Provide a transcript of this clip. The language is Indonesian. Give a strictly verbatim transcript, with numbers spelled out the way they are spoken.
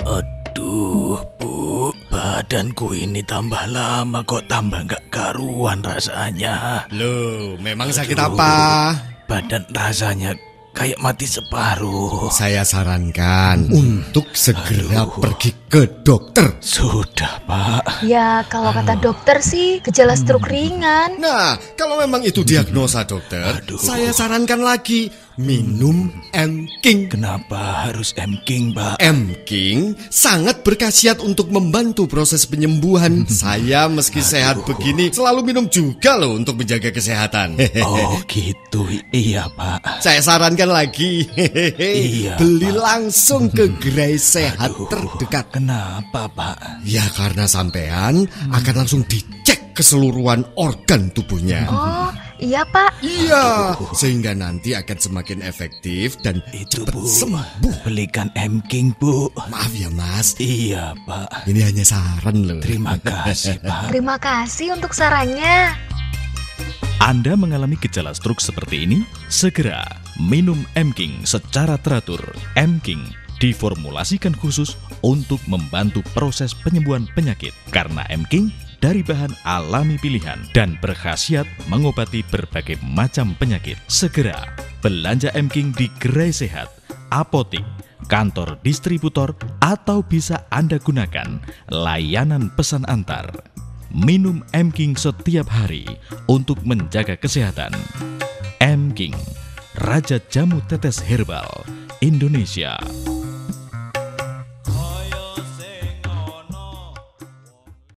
Aduh, Bu, badanku ini tambah lama kok tambah gak karuan rasanya. Loh, memang Aduh, sakit apa? Badan rasanya kayak mati separuh. Saya sarankan Hmm. untuk segera Aduh. pergi ke dokter. Sudah, Pak. Ya, kalau kata dokter sih gejala stroke ringan. Nah, kalau memang itu diagnosa dokter, Aduh. saya sarankan lagi minum M-King. Kenapa harus M-King, Pak? M-King sangat berkhasiat untuk membantu proses penyembuhan. Saya meski sehat begini selalu minum juga loh untuk menjaga kesehatan. Oh gitu, iya Pak. Saya sarankan lagi, Iya, beli Pak. langsung ke gerai sehat Aduh, terdekat. Kenapa Pak? Ya karena sampean akan langsung dicek keseluruhan organ tubuhnya. Oh, iya Pak. Iya, sehingga nanti akan semakin efektif dan Itu cepat Bu, sembuh. belikan M-King Bu. Maaf ya mas, Iya Pak. ini hanya saran loh. Terima kasih Pak. Terima kasih untuk sarannya. Anda mengalami gejala stroke seperti ini? Segera minum M-King secara teratur. M-King diformulasikan khusus untuk membantu proses penyembuhan penyakit. Karena M-King dari bahan alami pilihan dan berkhasiat mengobati berbagai macam penyakit. Segera belanja M-King di gerai sehat, apotik, kantor distributor, atau bisa Anda gunakan layanan pesan antar. Minum M-King setiap hari untuk menjaga kesehatan. M-King, Raja Jamu Tetes Herbal Indonesia.